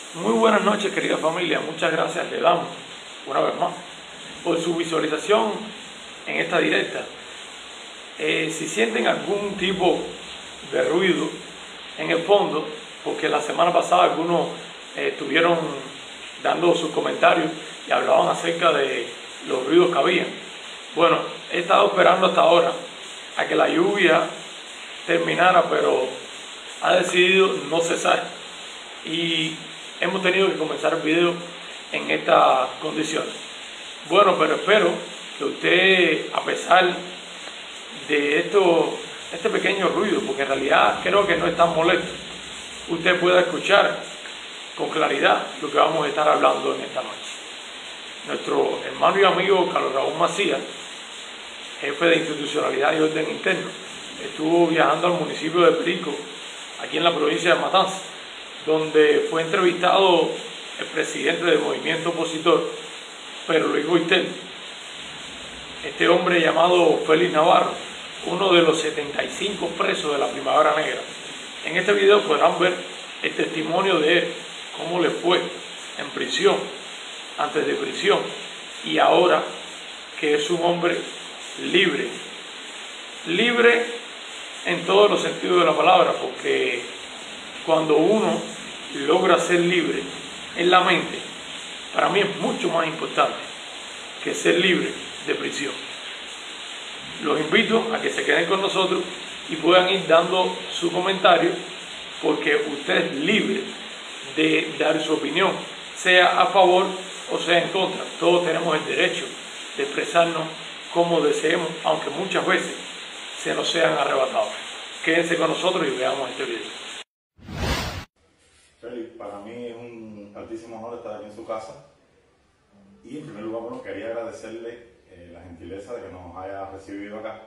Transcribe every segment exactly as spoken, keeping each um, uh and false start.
Muy buenas noches, querida familia. Muchas gracias le damos una vez más por su visualización en esta directa. Eh, si sienten algún tipo de ruido en el fondo, porque la semana pasada algunos eh, estuvieron dando sus comentarios y hablaban acerca de los ruidos que había. Bueno, he estado esperando hasta ahora a que la lluvia terminara, pero ha decidido no cesar y hemos tenido que comenzar el video en estas condiciones. Bueno, pero espero que usted, a pesar de esto, este pequeño ruido, porque en realidad creo que no es tan molesto, usted pueda escuchar con claridad lo que vamos a estar hablando en esta noche. Nuestro hermano y amigo Carlos Raúl Macías, jefe de institucionalidad y orden interno, estuvo viajando al municipio de Perico, aquí en la provincia de Matanzas, donde fue entrevistado el presidente del movimiento opositor, Pedro Luis Boitel, este hombre llamado Félix Navarro, uno de los setenta y cinco presos de la Primavera Negra. En este video podrán ver el testimonio de él, cómo le fue en prisión, antes de prisión, y ahora que es un hombre libre. Libre en todos los sentidos de la palabra, porque cuando uno logra ser libre en la mente, para mí es mucho más importante que ser libre de prisión. Los invito a que se queden con nosotros y puedan ir dando su comentario, porque usted es libre de dar su opinión, sea a favor o sea en contra. Todos tenemos el derecho de expresarnos como deseemos, aunque muchas veces se nos sean arrebatados. Quédense con nosotros y veamos este video. Félix, para mí es un altísimo honor estar aquí en su casa y en primer lugar, bueno, quería agradecerle eh, la gentileza de que nos haya recibido acá,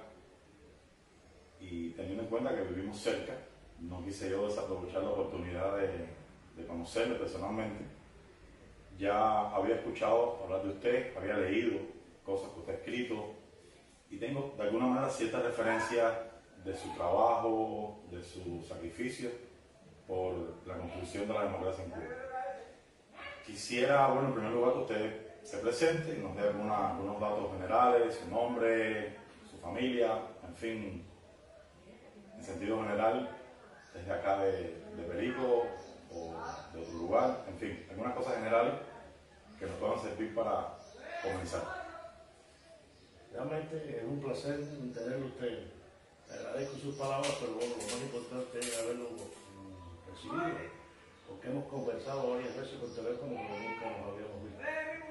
y teniendo en cuenta que vivimos cerca, no quise yo desaprovechar la oportunidad de, de conocerle personalmente. Ya había escuchado hablar de usted, había leído cosas que usted ha escrito y tengo de alguna manera cierta referencia de su trabajo, de su sacrificio por la construcción de la democracia en Cuba. Quisiera, bueno, en primer lugar que usted se presente y nos dé alguna, algunos datos generales, su nombre, su familia, en fin, en sentido general, desde acá de, de Perico o de otro lugar, en fin, algunas cosas generales que nos puedan servir para comenzar. Realmente es un placer tenerlo usted. Le agradezco sus palabras, pero bueno, lo más importante es haberlo recibido, porque hemos conversado varias veces por teléfono, pero nunca nos habíamos visto.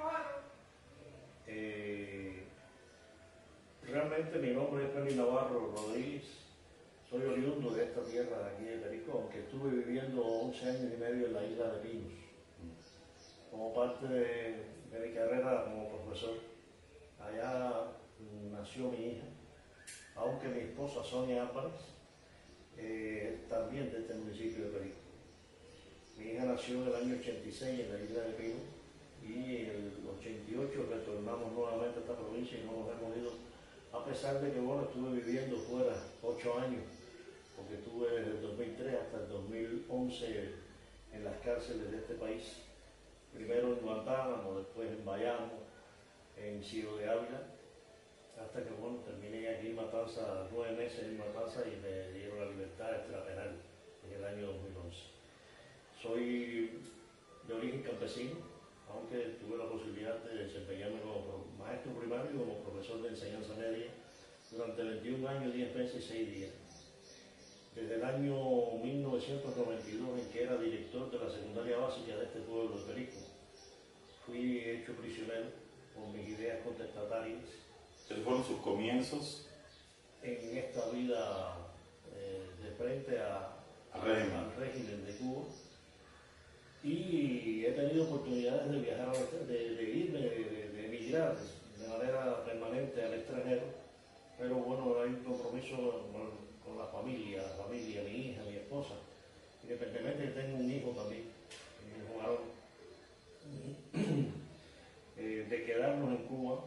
Eh, realmente mi nombre es Félix Navarro Rodríguez, soy oriundo de esta tierra de aquí de Perico, aunque estuve viviendo once años y medio en la isla de Pinos, como parte de, de mi carrera como profesor. Allá nació mi hija, aunque mi esposa Sonia Álvarez eh, también de este municipio de Perico. Mi hija nació en el año ochenta y seis en la isla de Pinos y en el ochenta y ocho retornamos nuevamente a esta provincia y no nos hemos ido, a pesar de que bueno, estuve viviendo fuera ocho años, porque estuve desde el dos mil tres hasta el dos mil once en las cárceles de este país, primero en Guantánamo, después en Bayamo, en Ciego de Ávila, hasta que bueno, terminé aquí en Matanzas, nueve meses en Matanzas, y me dieron la libertad extrapenal en el año dos mil once. Soy de origen campesino, aunque tuve la posibilidad de desempeñarme como maestro primario y como profesor de enseñanza media durante veintiún años, diez meses y seis días. Desde el año mil novecientos noventa y dos, en que era director de la secundaria básica de este pueblo de Perico, fui hecho prisionero por mis ideas contestatarias. ¿Cuáles fueron sus comienzos en esta vida eh, de frente a, a régimen. al régimen de Cuba? Y he tenido oportunidades de viajar, de, de irme, de, de emigrar de manera permanente al extranjero, pero bueno, hay un compromiso con, con la familia, la familia, mi hija, mi esposa, independientemente que tengo un hijo también, un hijo varón, eh, de quedarnos en Cuba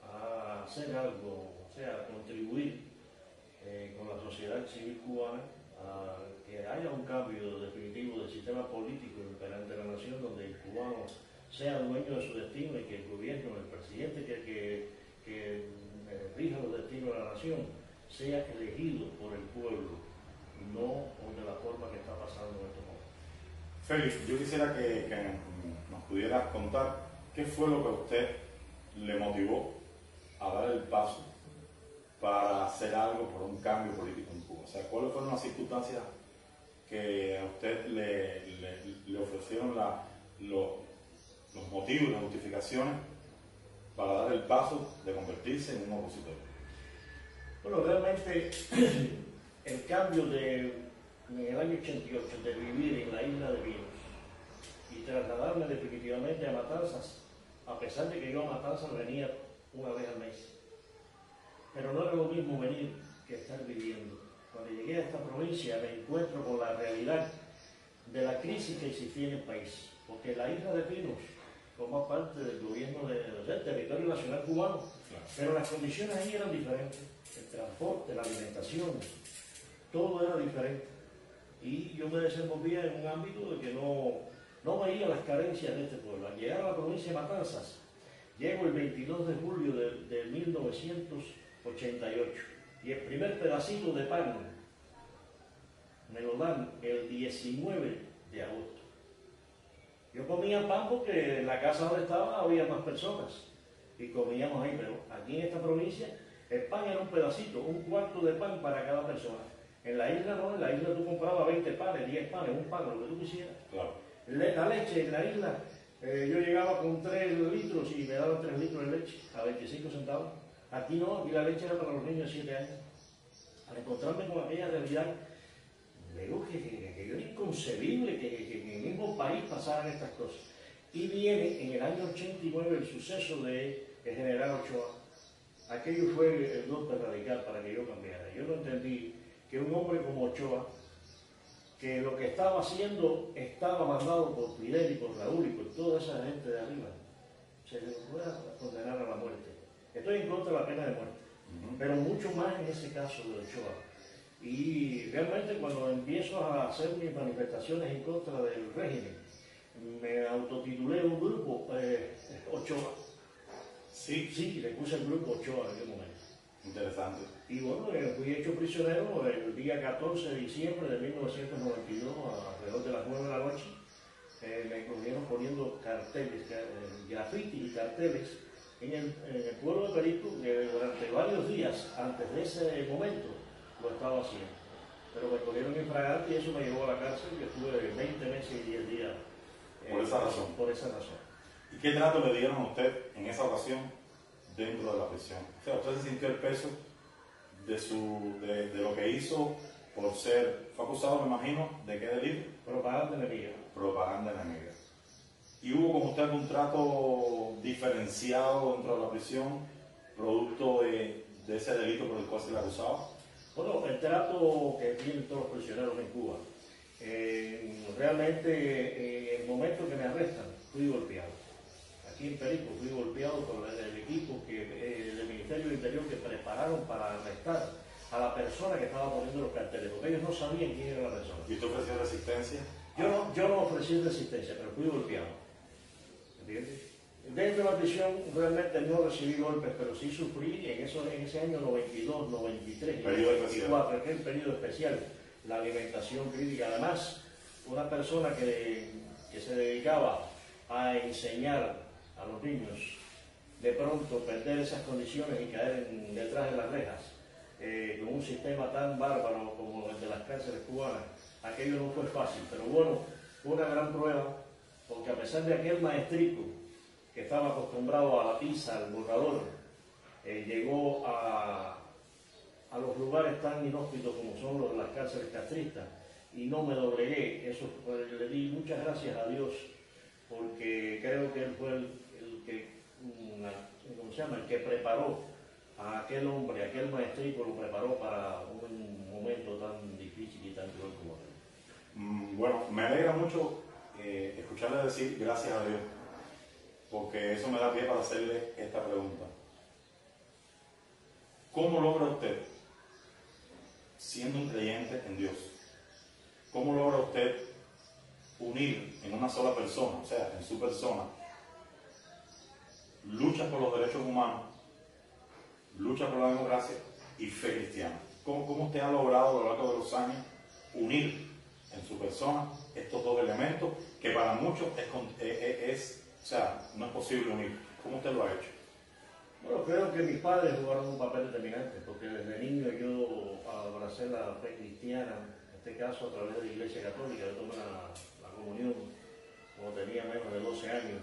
a hacer algo, o sea, contribuir eh, con la sociedad civil cubana a que haya un cambio definitivo del sistema político imperante de la nación, donde el cubano sea dueño de su destino y que el gobierno, el presidente que, que, que eh, rija los destinos de la nación, sea elegido por el pueblo, no de la forma que está pasando en estos momentos. Félix, yo quisiera que, que nos pudieras contar qué fue lo que a usted le motivó a dar el paso para hacer algo por un cambio político en Cuba. O sea, ¿cuáles fueron las circunstancias que a usted le, le, le ofrecieron la, lo, los motivos, las justificaciones para dar el paso de convertirse en un opositor? Bueno, realmente el cambio de, en el año ochenta y ocho, de vivir en la isla de Pinos y trasladarme definitivamente a Matanzas, a pesar de que yo a Matanzas venía una vez al mes, pero no era lo mismo venir que estar viviendo. Cuando llegué a esta provincia me encuentro con la realidad de la crisis que existía en el país, porque la isla de Pinos forma parte del gobierno de, del territorio nacional cubano, claro, pero las condiciones ahí eran diferentes, el transporte, la alimentación, todo era diferente. Y yo me desenvolvía en un ámbito de que no, no veía las carencias de este pueblo. Al llegar a la provincia de Matanzas, llego el veintidós de julio de, de mil novecientos ochenta y ocho y el primer pedacito de pan me lo dan el diecinueve de agosto. Yo comía pan porque en la casa donde estaba había más personas y comíamos ahí, pero aquí en esta provincia el pan era un pedacito, un cuarto de pan para cada persona. En la isla no, en la isla tú comprabas veinte panes, diez panes, un pan, lo que tú quisieras. Claro. La leche en la isla, eh, yo llegaba con tres litros y me daban tres litros de leche a veinticinco centavos. Aquí no, aquí la leche era para los niños de siete años. Al encontrarme con aquella realidad, veo que, que, que era inconcebible que, que, que en el mismo país pasaran estas cosas. Y viene en el año ochenta y nueve el suceso de el general Ochoa. Aquello fue el golpe radical para que yo cambiara. Yo no entendí que un hombre como Ochoa, que lo que estaba haciendo estaba mandado por Fidel y por Raúl y por toda esa gente de arriba, se le pueda condenar a la muerte. Estoy en contra de la pena de muerte, uh-huh, pero mucho más en ese caso de Ochoa. Y realmente cuando empiezo a hacer mis manifestaciones en contra del régimen, me autotitulé un grupo, eh, Ochoa. Sí. Sí, le puse el grupo Ochoa en aquel momento. Interesante. Y bueno, fui hecho prisionero el día catorce de diciembre de mil novecientos noventa y dos, alrededor de las nueve de la noche. Eh, me cogieron poniendo carteles, eh, graffiti y carteles en el, en el pueblo de Perico, que durante varios días antes de ese momento lo estaba haciendo. Pero me cogieron en fragante y eso me llevó a la cárcel, que estuve veinte meses y diez días. Eh, por esa razón. Por esa razón. ¿Y qué trato le dieron a usted en esa ocasión dentro de la prisión? O sea, ¿usted se sintió el peso de, su, de, de lo que hizo por ser, fue acusado, me imagino, de qué delito? Propaganda enemiga. Propaganda enemiga. ¿Y hubo con usted algún trato diferenciado dentro de la prisión, producto de, de ese delito por el cual se le acusaba? Bueno, el trato que tienen todos los prisioneros en Cuba. Eh, realmente, eh, en el momento que me arrestan, fui golpeado. Aquí en Perico fui golpeado por el, el equipo que, eh, del Ministerio del Interior que prepararon para arrestar a la persona que estaba poniendo los carteles, porque ellos no sabían quién era la persona. ¿Y usted ofreció resistencia? Yo no, yo no ofrecí resistencia, pero fui golpeado. ¿Entiendes? Dentro de la prisión realmente no recibí golpes, pero sí sufrí en, eso, en ese año noventa y dos, noventa y tres, noventa y cuatro, que es el periodo especial, la alimentación crítica. Además, una persona que, que se dedicaba a enseñar a los niños, de pronto perder esas condiciones y caer en, detrás de las rejas, eh, con un sistema tan bárbaro como el de las cárceles cubanas, aquello no fue fácil, pero bueno, fue una gran prueba, porque a pesar de aquel maestrico que estaba acostumbrado a la tiza, al borrador, eh, llegó a, a los lugares tan inhóspitos como son los de las cárceles castristas, y no me doblegué. Eso fue, le di muchas gracias a Dios, porque creo que él fue el, el que, una, ¿cómo se llama?, el que preparó a aquel hombre, aquel maestrico lo preparó para un momento tan difícil y tan cruel como aquel. Mm, bueno, me alegra mucho eh, escucharle decir gracias a Dios, porque eso me da pie para hacerle esta pregunta. ¿Cómo logra usted, siendo un creyente en Dios, ¿cómo logra usted unir en una sola persona, o sea, en su persona, lucha por los derechos humanos, lucha por la democracia y fe cristiana? ¿Cómo, cómo usted ha logrado a lo largo de los años unir en su persona estos dos elementos que para muchos es, es, es, o sea, no es posible unir? ¿Cómo usted lo ha hecho? Bueno, creo que mis padres jugaron un papel determinante, porque desde niño yo abracé la fe cristiana, en este caso a través de la Iglesia Católica. Yo tomé la, la comunión cuando tenía menos de doce años.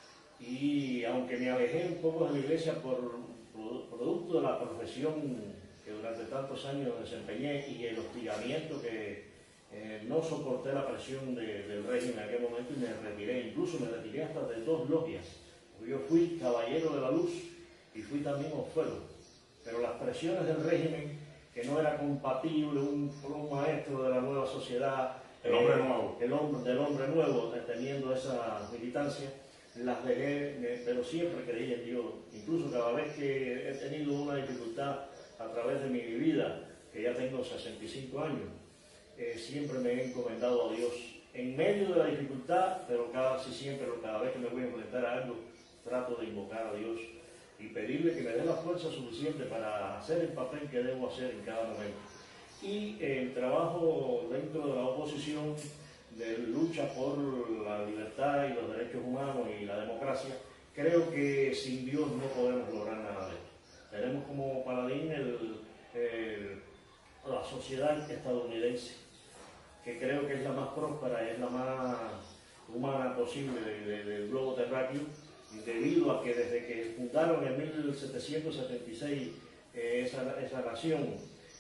Y aunque me alejé un poco de la iglesia por producto de la profesión que durante tantos años desempeñé y el hostigamiento que eh, no soporté la presión de, del régimen en aquel momento y me retiré, incluso me retiré hasta de dos logias. Yo fui caballero de la luz y fui también orfebre, pero las presiones del régimen, que no era compatible un, un maestro de la nueva sociedad, el hombre eh, nuevo, el hombre, del hombre nuevo, teniendo esa militancia, las dejé, pero siempre creí en Dios. Incluso cada vez que he tenido una dificultad a través de mi vida, que ya tengo sesenta y cinco años, eh, siempre me he encomendado a Dios en medio de la dificultad, pero casi siempre, cada vez que me voy a enfrentar a algo, trato de invocar a Dios y pedirle que me dé la fuerza suficiente para hacer el papel que debo hacer en cada momento. Y el trabajo dentro de la oposición, de lucha por la libertad y los derechos humanos y la democracia, creo que sin Dios no podemos lograr nada de esto. Tenemos como paladín el, el, la sociedad estadounidense, que creo que es la más próspera, es la más humana posible del de, de globo terráqueo, debido a que desde que fundaron en mil setecientos setenta y seis eh, esa, esa nación,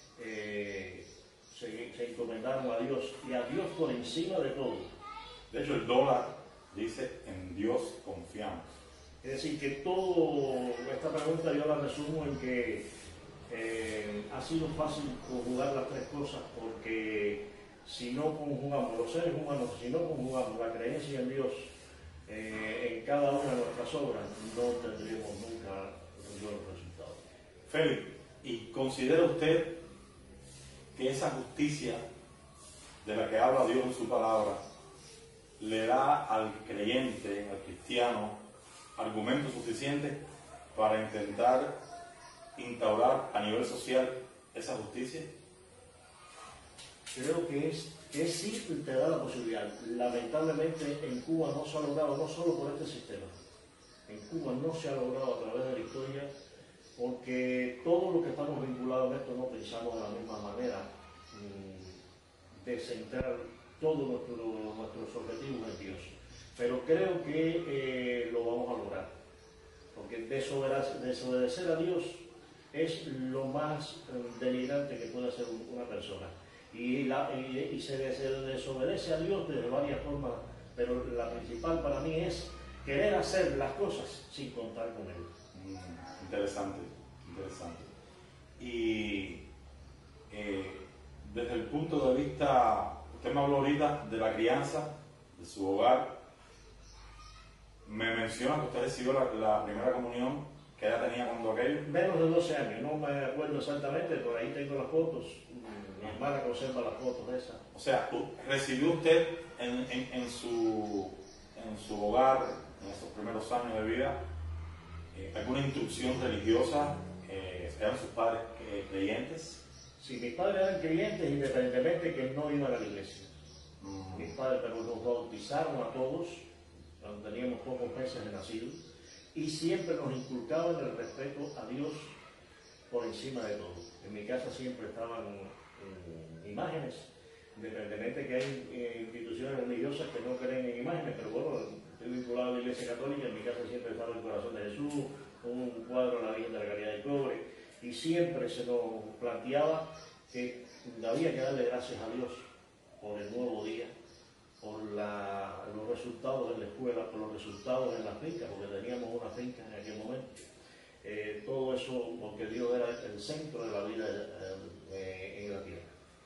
eh, se, se encomendaron a Dios, y a Dios por encima de todo. De hecho, el dólar dice: en Dios confiamos. Es decir, que todo, esta pregunta yo la resumo en que eh, ha sido fácil conjugar las tres cosas, porque si no conjugamos, los seres humanos, si no conjugamos la creencia en Dios eh, en cada una de nuestras obras, no tendremos nunca buenos resultados. Félix, ¿y considera usted que esa justicia de la que habla Dios en su palabra le da al creyente, al cristiano, argumentos suficientes para intentar instaurar a nivel social esa justicia? Creo que es, que es sí, te da la posibilidad. Lamentablemente en Cuba no se ha logrado, no solo por este sistema, en Cuba no se ha logrado a través de la historia, porque todos los que estamos vinculados a esto no pensamos de la misma manera mmm, de centrar todos nuestro, nuestros objetivos en Dios. Pero creo que eh, lo vamos a lograr, porque desobedecer a Dios es lo más eh, deligrante que puede hacer una persona. Y, la, y, y se desobedece a Dios de varias formas, pero la principal para mí es querer hacer las cosas sin contar con Él. Mm, interesante, interesante. Y eh, desde el punto de vista, usted me habló ahorita de la crianza, de su hogar. Me menciona que usted recibió la, la primera comunión, que ella tenía cuando aquello. Menos de doce años, no me acuerdo exactamente, por ahí tengo las fotos. Mi hermana conserva las fotos de esas. O sea, ¿recibió usted en, en, en, su, en su hogar, en esos primeros años de vida, eh, alguna instrucción religiosa? Eh, ¿Eran sus padres eh, creyentes? Sí, mis padres eran creyentes, independientemente que no iban a la iglesia. Mm. Mis padres pero nos bautizaron a todos cuando teníamos pocos meses de nacidos, y siempre nos inculcaban el respeto a Dios por encima de todo. En mi casa siempre estaban eh, imágenes, independientemente que hay eh, instituciones religiosas que no creen en imágenes, pero bueno, estoy vinculado a la Iglesia Católica, en mi casa siempre estaba el corazón de Jesús, un cuadro de la Virgen de la Caridad del Cobre, y siempre se nos planteaba que había que darle gracias a Dios por el nuevo día, por la, los resultados en la escuela, por los resultados en la finca, porque teníamos una finca en aquel momento. Eh, todo eso porque Dios era el centro de la vida eh, en la tierra.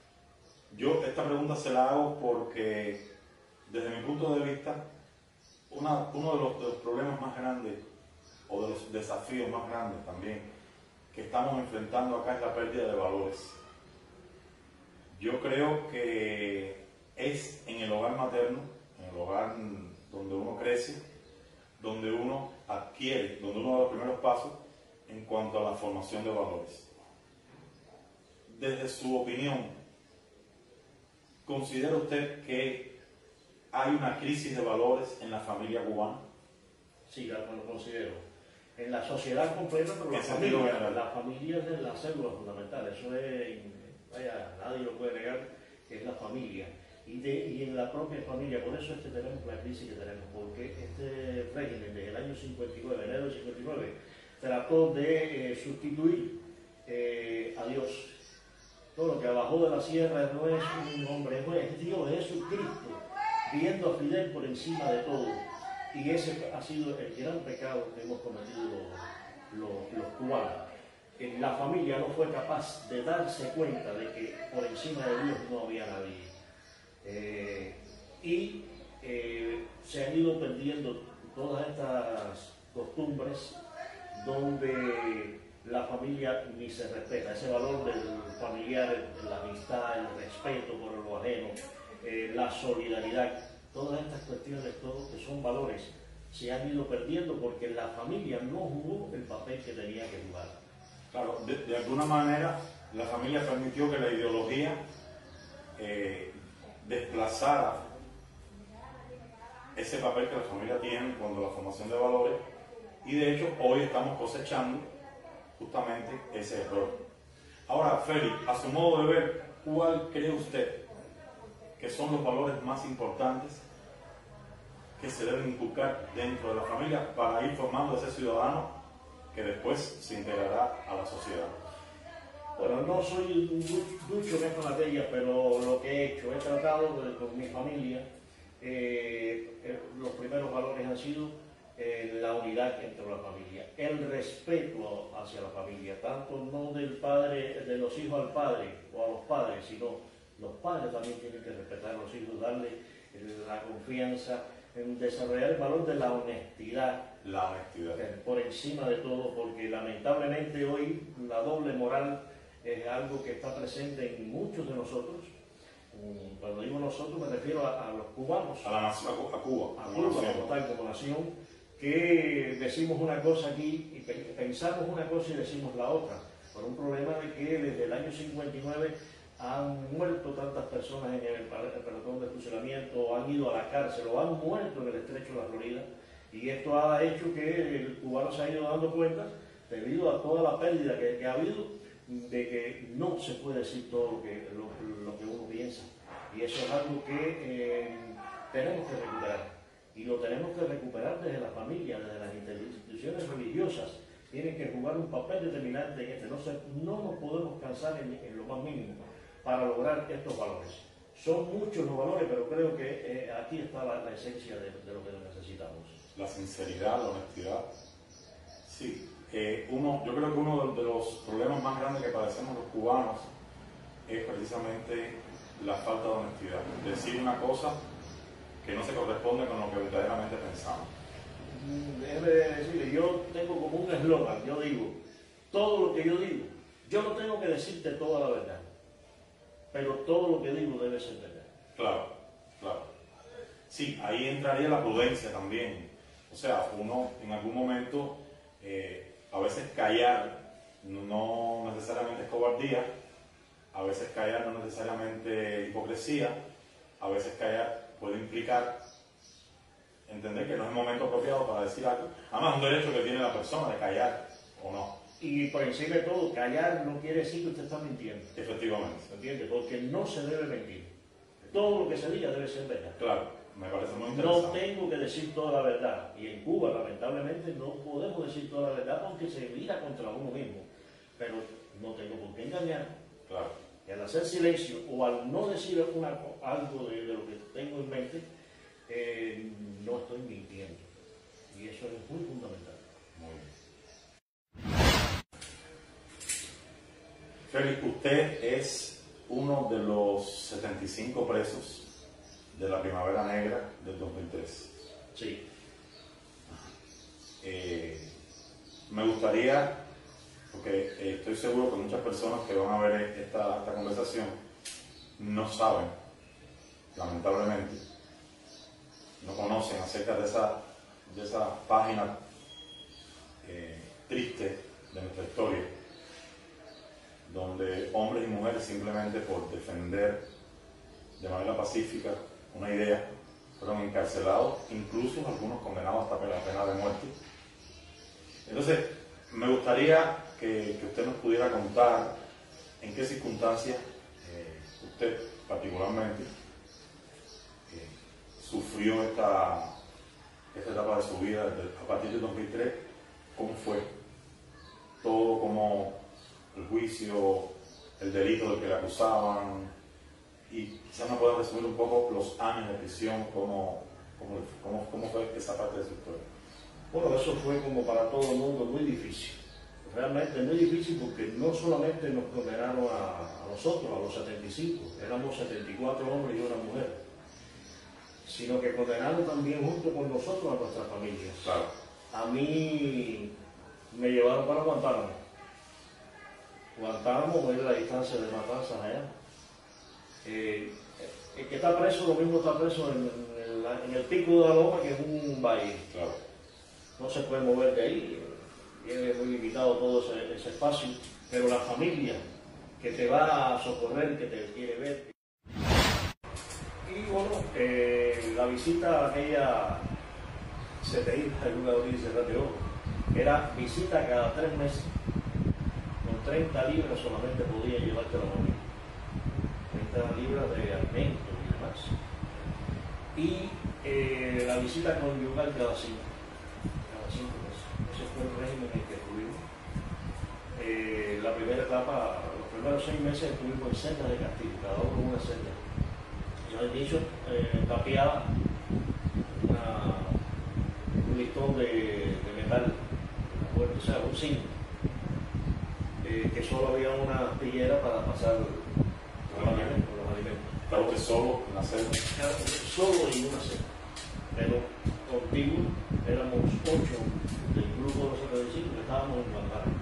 Yo esta pregunta se la hago porque, desde mi punto de vista, una, uno de los, de los problemas más grandes, o de los desafíos más grandes también, que estamos enfrentando acá es la pérdida de valores. Yo creo que es en el hogar materno, en el hogar donde uno crece, donde uno adquiere, donde uno da los primeros pasos en cuanto a la formación de valores. Desde su opinión, ¿considera usted que hay una crisis de valores en la familia cubana? Sí, lo considero. En la sociedad completa, pero la sentido familia, general? la familia es la célula fundamental. Eso es, vaya, nadie lo puede negar, que es la familia. Y, de, y en la propia familia, por eso es que tenemos la crisis que tenemos, porque este régimen desde el año cincuenta y nueve, enero del cincuenta y nueve, trató de eh, sustituir eh, a Dios. Todo lo que bajó de la sierra no es un hombre, no es Dios, es Jesucristo, viendo a Fidel por encima de todo. Y ese ha sido el gran pecado que hemos cometido los, los, los cubanos. La familia no fue capaz de darse cuenta de que por encima de Dios no había nadie. Eh, y eh, se han ido perdiendo todas estas costumbres donde la familia ni se respeta, ese valor del familiar, la amistad, el respeto por lo ajeno, eh, la solidaridad, todas estas cuestiones, todos que son valores, se han ido perdiendo porque la familia no jugó el papel que tenía que jugar. Claro, de, de alguna manera la familia permitió que la ideología eh, desplazara ese papel que la familia tiene cuando la formación de valores, y de hecho hoy estamos cosechando justamente ese error. Ahora, Félix, a su modo de ver, ¿cuál cree usted que son los valores más importantes que se deben inculcar dentro de la familia para ir formando ese ciudadano que después se integrará a la sociedad? Bueno, no soy ducho en esta materia, pero lo que he hecho, he tratado de, con mi familia, eh, eh, los primeros valores han sido eh, la unidad entre la familia, el respeto hacia la familia, tanto no del padre, de los hijos al padre o a los padres, sino los padres también tienen que respetar a los hijos, darle eh, la confianza, en desarrollar el valor de la honestidad. La honestidad. Eh, por encima de todo, porque lamentablemente hoy la doble moral es algo que está presente en muchos de nosotros. Cuando digo nosotros me refiero a, a los cubanos, a, la nación, a Cuba, a como Cuba nación. como tal, como nación, que decimos una cosa aquí y pensamos una cosa y decimos la otra, por un problema de que desde el año cincuenta y nueve han muerto tantas personas en el pelotón de fusilamiento, han ido a la cárcel o han muerto en el estrecho de la Florida, y esto ha hecho que el cubano se ha ido dando cuenta, debido a toda la pérdida que, que ha habido, de que no se puede decir todo lo que, lo, lo que uno piensa, y eso es algo que eh, tenemos que recuperar, y lo tenemos que recuperar desde la familia, desde las instituciones religiosas. Tienen que jugar un papel determinante en este, no, se, no nos podemos cansar en, en lo más mínimo para lograr estos valores. Son muchos los valores, pero creo que eh, aquí está la, la esencia de, de lo que necesitamos. La sinceridad, la honestidad. Sí, eh, uno, yo creo que uno de los problemas más grandes que padecemos los cubanos es precisamente la falta de honestidad. Decir una cosa que no se corresponde con lo que verdaderamente pensamos. Déjeme decirle, yo tengo como un eslogan, yo digo, todo lo que yo digo, yo no tengo que decirte toda la verdad, pero todo lo que digo debe ser verdad. Claro, claro. Sí, ahí entraría la prudencia también. O sea, uno en algún momento, eh, a veces callar no necesariamente es cobardía, a veces callar no necesariamente hipocresía, a veces callar puede implicar entender que no es el momento apropiado para decir algo. Además, es un derecho que tiene la persona de callar o no. Y por encima de todo, callar no quiere decir que usted está mintiendo. Efectivamente. ¿Se entiende? Porque no se debe mentir. Todo lo que se diga debe ser verdad. Claro, me parece muy No interesante. tengo que decir toda la verdad. Y en Cuba, lamentablemente, no podemos decir toda la verdad porque se mira contra uno mismo. Pero no tengo por qué engañar. Claro. Y al hacer silencio o al no decir una, algo de, de lo que tengo en mente, eh, no estoy mintiendo. Y eso es muy fundamental. Muy bien. Félix, usted es uno de los setenta y cinco presos de la Primavera Negra del dos mil tres. Sí. Eh, me gustaría, porque eh, estoy seguro que muchas personas que van a ver esta, esta conversación no saben lamentablemente, no conocen acerca de esa, de esa página eh, triste de nuestra historia, donde hombres y mujeres simplemente por defender de manera pacífica una idea fueron encarcelados, incluso algunos condenados hasta la pena de muerte. Entonces, me gustaría que, que usted nos pudiera contar en qué circunstancias eh, usted particularmente eh, sufrió esta, esta etapa de su vida a partir del dos mil tres, cómo fue todo, como el juicio, el delito del que le acusaban, y quizás me pueda resumir un poco los años de prisión, cómo, cómo, cómo, cómo fue esa parte de su historia. Bueno, eso fue como para todo el mundo muy difícil. Realmente muy difícil porque no solamente nos condenaron a, a nosotros, a los setenta y cinco, éramos setenta y cuatro hombres y una mujer, sino que condenaron también junto con nosotros a nuestras familias. Claro. A mí me llevaron para Guantánamo. Guantánamo es la distancia de Matanzas allá. Eh, el que está preso, lo mismo está preso en, en, el, en el pico de la loma, que es un valle. Claro. No se puede mover de ahí, tiene muy limitado todo ese, ese espacio, pero la familia que te va a socorrer, que te quiere ver. Y bueno, eh, la visita a aquella C T I, el lugar de se retiró, era visita cada tres meses. Con treinta libras solamente podía llevarte la familia. treinta libras de alimentos y demás. Y eh, la visita conyugal cada cinco. Cada cinco meses. Ese fue el régimen en el que estuvimos. Eh, la primera etapa, los primeros seis meses estuvimos en celdas de castigo, cada uno en una celda. Y al inicio eh, tapiada una, un listón de, de metal, o sea, un zinc, eh, que solo había una astillera para pasar los alimentos. Los alimentos. ¿Estaba usted solo en la celda? Solo en una celda, pero contigo éramos ocho del grupo de los setenta y cinco que estábamos en Guantánamo.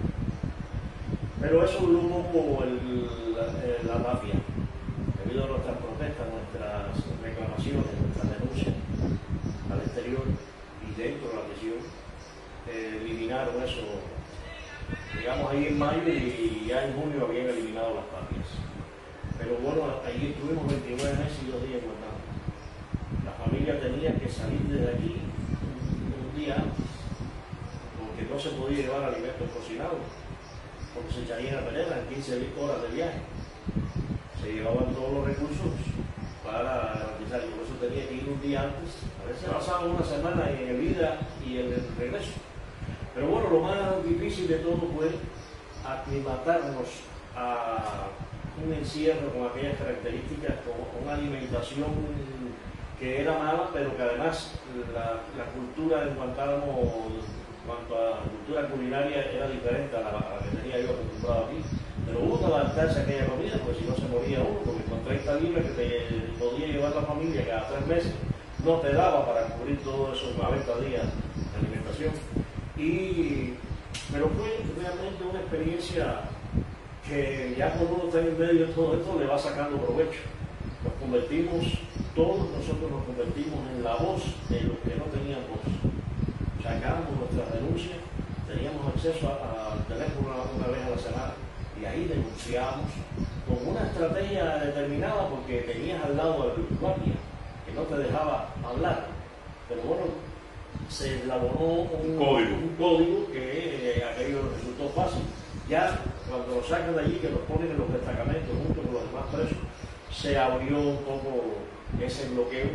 Pero eso duró un poco el, la, la tapia, debido a nuestras protestas, nuestras reclamaciones, nuestras denuncias al exterior y dentro de la prisión, eh, eliminaron eso. Llegamos ahí en mayo y ya en junio habían eliminado las tapias. Pero bueno, allí estuvimos veintinueve meses y dos días en Guantánamo. La familia tenía que salir desde aquí un, un día antes, porque no se podía llevar alimentos cocinados, porque se echarían a perder en quince horas de viaje. Se llevaban todos los recursos para garantizar, y por eso tenía que ir un día antes. A veces pasaba una semana en el ida y en el regreso. Pero bueno, lo más difícil de todo fue aclimatarnos a un encierro con aquellas características, con una alimentación que era mala, pero que además la, la cultura en Guantánamo, en cuanto a la cultura culinaria, era diferente a la, a la que tenía yo acostumbrado aquí. Pero hubo que adaptarse a aquella comida, pues si no se moría uno, porque con treinta libras que te podía llevar la familia cada tres meses, no te daba para cubrir todos esos noventa días de alimentación. Y, pero fue realmente una experiencia que ya cuando uno está en medio de todo esto le va sacando provecho. Nos convertimos, todos nosotros nos convertimos en la voz de los que no tenían voz. Sacábamos nuestras denuncias, teníamos acceso al teléfono una, una vez a la semana y ahí denunciábamos con una estrategia determinada, porque tenías al lado al guardia que no te dejaba hablar. Pero bueno, se elaboró un código, un código que eh, aquello resultó fácil. Ya cuando lo sacan de allí, que los ponen en los destacamentos junto con los demás presos, se abrió un poco ese bloqueo,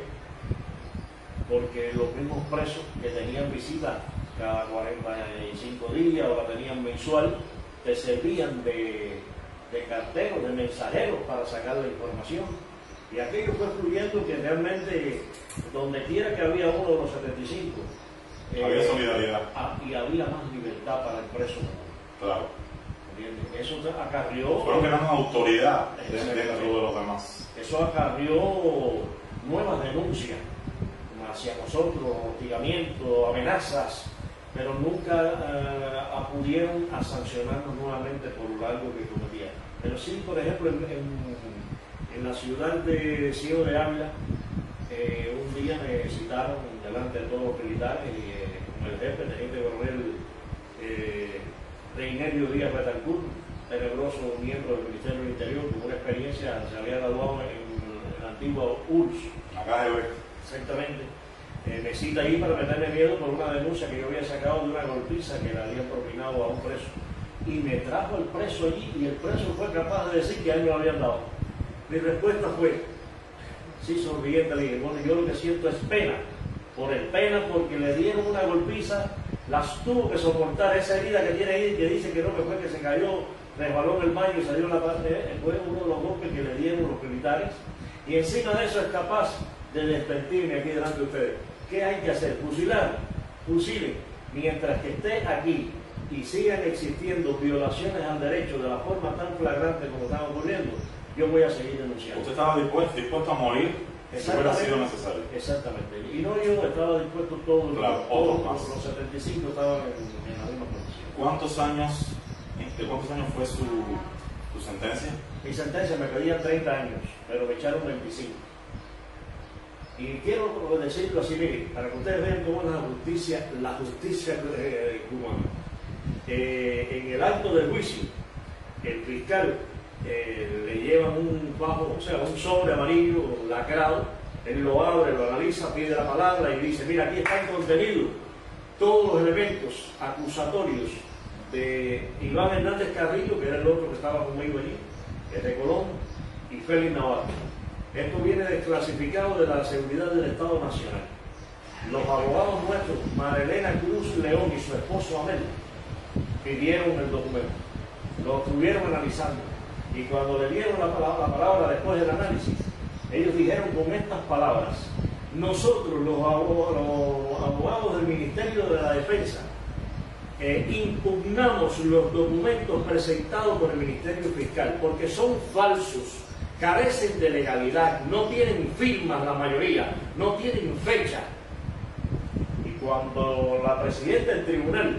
porque los mismos presos que tenían visitas cada cuarenta y cinco días o la tenían mensual, te servían de, de carteros, de mensajeros para sacar la información. Y aquello fue fluyendo, que realmente donde quiera que había uno de los setenta y cinco, había eh, solidaridad. A, y había más libertad para el preso. Claro. ¿Entiendes? Eso acarrió... Fueron que eran autoridad dentro de los demás. Eso acarrió nuevas denuncias hacia nosotros, hostigamiento, amenazas, pero nunca uh, acudieron a sancionarnos nuevamente por algo que cometía. Pero sí, por ejemplo, en, en, En la ciudad de Ciego de Ávila, eh, un día me citaron delante de todos los militares y eh, con el jefe, teniente coronel eh, Reinerio Díaz Betancourt, tenebroso miembro del Ministerio del Interior, con una experiencia, se había graduado en, en la antigua U R S S. Acá de ver. Exactamente. Eh, me cita ahí para meterme miedo por una denuncia que yo había sacado de una golpiza que le habían propinado a un preso. Y me trajo el preso allí y el preso fue capaz de decir que a él me lo habían dado. Mi respuesta fue, sí, sonriente, le dije, bueno, yo lo que siento es pena, por el pena porque le dieron una golpiza, las tuvo que soportar, esa herida que tiene ahí, que dice que no, que fue que se cayó, resbaló en el baño y salió la parte, eh, fue uno de los golpes que le dieron los militares, y encima de eso es capaz de desmentirme aquí delante de ustedes. ¿Qué hay que hacer? Fusilar, fusilen, mientras que esté aquí y sigan existiendo violaciones al derecho de la forma tan flagrante como están ocurriendo, yo voy a seguir denunciando. Usted estaba dispuesto, dispuesto a morir si hubiera sido necesario. Exactamente. Y no yo, estaba dispuesto todos, claro, todos los, los setenta y cinco estaban en, en la misma condición. ¿Cuántos años, de cuántos años fue su, su sentencia? Mi sentencia me pedían treinta años, pero me echaron veinticinco. Y quiero decirlo así, mire, para que ustedes vean cómo es la justicia, la justicia eh, cubana. Eh, en el acto del juicio, el fiscal eh, le lleva un bajo, o sea, un sobre amarillo lacrado, él lo abre, lo analiza, pide la palabra y dice, mira, aquí están contenidos todos los elementos acusatorios de Iván Hernández Carrillo, que era el otro que estaba conmigo allí, que es de Colón, y Félix Navarro. Esto viene desclasificado de la seguridad del Estado Nacional. Los abogados nuestros, Marilena Cruz León y su esposo Amel, pidieron el documento, lo estuvieron analizando y cuando le dieron la palabra, la palabra después del análisis, ellos dijeron con estas palabras, nosotros los abogados, los abogados del Ministerio de la Defensa eh, impugnamos los documentos presentados por el Ministerio Fiscal porque son falsos, carecen de legalidad, no tienen firmas la mayoría, no tienen fecha. Y cuando la presidenta del tribunal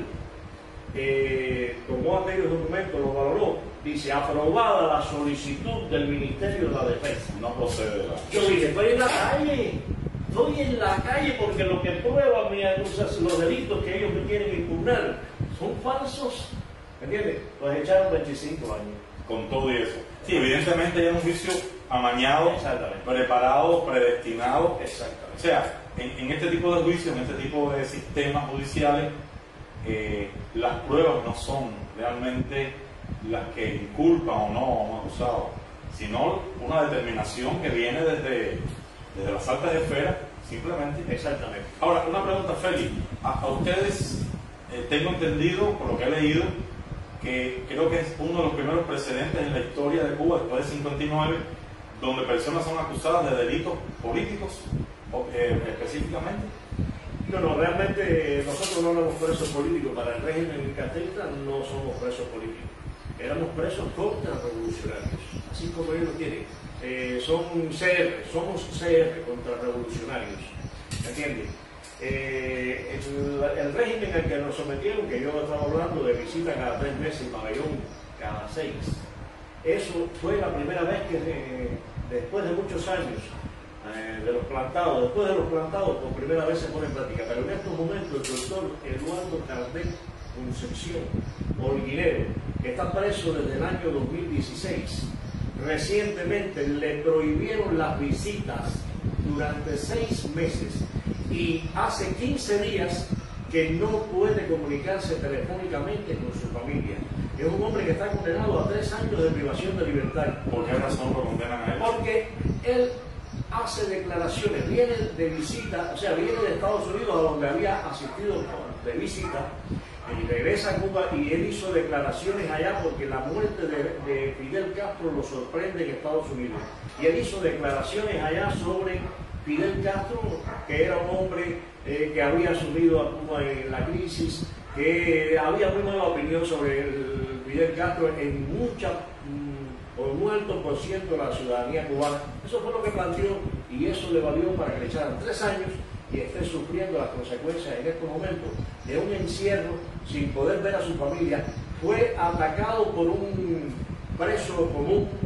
eh, tomó aquellos documentos, los valoró, dice, aprobada la solicitud del Ministerio de la Defensa. No procede de la... Yo dije, estoy en la calle, estoy en la calle porque lo que prueba mi acusación, los delitos que ellos me quieren impugnar son falsos. ¿Entiendes? Pues echaron veinticinco años. Con todo y eso. Sí, evidentemente hay un juicio amañado, preparado, predestinado. Exactamente. O sea, en, en este tipo de juicios, en este tipo de sistemas judiciales, eh, las pruebas no son realmente las que inculpan o no a un acusado, sino una determinación que viene desde, desde las altas esferas, simplemente. Exactamente. Ahora, una pregunta, Félix. A, a ustedes, eh, tengo entendido, por lo que he leído, que creo que es uno de los primeros precedentes en la historia de Cuba, después de cincuenta y nueve, donde personas son acusadas de delitos políticos, eh, específicamente. No, no, realmente nosotros no éramos presos políticos. Para el régimen castrista no somos presos políticos. Éramos presos contrarrevolucionarios, así como ellos lo tienen. Eh, son C R, somos C R, contrarrevolucionarios. ¿Entiendes? Eh, el, el régimen al que nos sometieron, que yo estaba hablando de visita cada tres meses y pabellón cada seis, eso fue la primera vez que eh, después de muchos años eh, de los plantados, después de los plantados por primera vez se pone en práctica, pero en estos momentos el doctor Eduardo Cardel Concepción, holguinero, que está preso desde el año dos mil dieciséis, recientemente le prohibieron las visitas durante seis meses y hace quince días que no puede comunicarse telefónicamente con su familia. Es un hombre que está condenado a tres años de privación de libertad. ¿Por qué razón lo condenan a él? Porque él hace declaraciones, viene de visita, o sea, viene de Estados Unidos a donde había asistido de visita, y regresa a Cuba y él hizo declaraciones allá porque la muerte de, de Fidel Castro lo sorprende en Estados Unidos. Y él hizo declaraciones allá sobre Fidel Castro, que era un hombre eh, que había asumido a Cuba en la crisis, que había muy mala opinión sobre el Fidel Castro en mucha, mm, o un alto por ciento de la ciudadanía cubana. Eso fue lo que planteó y eso le valió para que le echaran tres años y esté sufriendo las consecuencias en estos momentos de un encierro sin poder ver a su familia. Fue atacado por un preso común